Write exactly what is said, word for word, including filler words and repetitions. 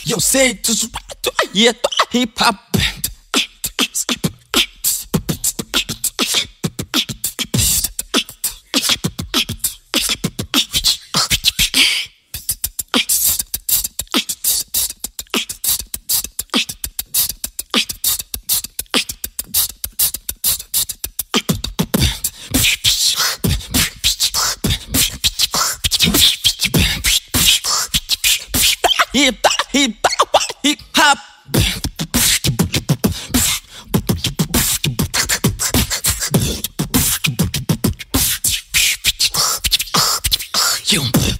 Eu sei, tu é hip hop. Hip hop, hip hop, hip hop. You